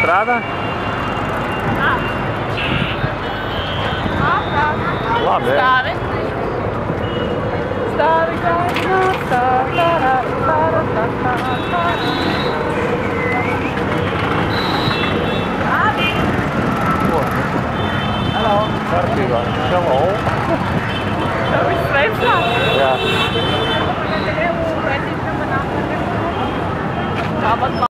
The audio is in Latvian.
strādā? Labi, Stāvi. Stāvi, Hello. Kārtībā. Hello. Tev viss sveicās? Jā. Tāpat